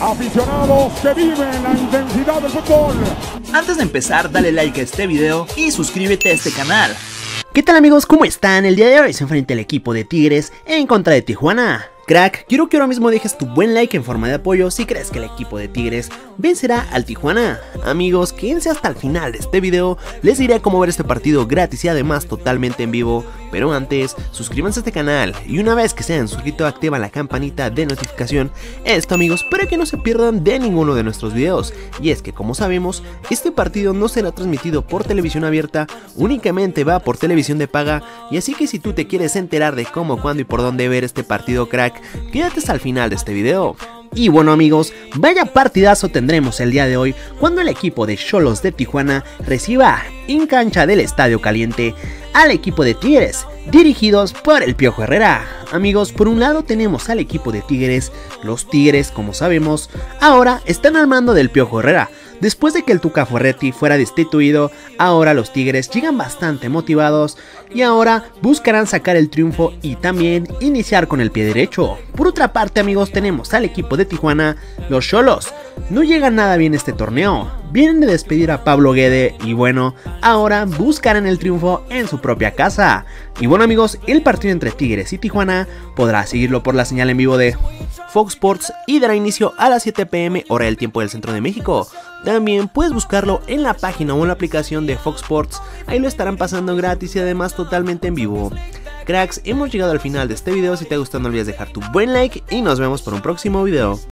Aficionados que viven la intensidad del fútbol. Antes de empezar, dale like a este video y suscríbete a este canal. ¿Qué tal amigos? ¿Cómo están? El día de hoy se enfrenta el equipo de Tigres en contra de Tijuana. Crack, quiero que ahora mismo dejes tu buen like en forma de apoyo si crees que el equipo de Tigres vencerá al Tijuana. Amigos, quédense hasta el final de este video, les diré cómo ver este partido gratis y además totalmente en vivo. Pero antes, suscríbanse a este canal y una vez que se hayan suscrito activan la campanita de notificación. Esto amigos, para que no se pierdan de ninguno de nuestros videos. Y es que como sabemos, este partido no será transmitido por televisión abierta, únicamente va por televisión de paga. Y así que si tú te quieres enterar de cómo, cuándo y por dónde ver este partido, crack, quédate hasta el final de este video. Y bueno amigos, vaya partidazo tendremos el día de hoy cuando el equipo de Xolos de Tijuana reciba en cancha del Estadio Caliente al equipo de Tigres, dirigidos por el Piojo Herrera. Amigos, por un lado tenemos al equipo de Tigres. Los Tigres, como sabemos, ahora están al mando del Piojo Herrera. Después de que el Tuca Ferretti fuera destituido, ahora los Tigres llegan bastante motivados y ahora buscarán sacar el triunfo y también iniciar con el pie derecho. Por otra parte amigos, tenemos al equipo de Tijuana. Los Xolos no llegan nada bien este torneo, vienen de despedir a Pablo Guede y bueno, ahora buscarán el triunfo en su propia casa. Y bueno amigos, el partido entre Tigres y Tijuana podrás seguirlo por la señal en vivo de Fox Sports y dará inicio a las 7 p.m. hora del tiempo del centro de México. También puedes buscarlo en la página o en la aplicación de Fox Sports, ahí lo estarán pasando gratis y además totalmente en vivo. Cracks, hemos llegado al final de este video, si te ha gustado no olvides dejar tu buen like y nos vemos por un próximo video.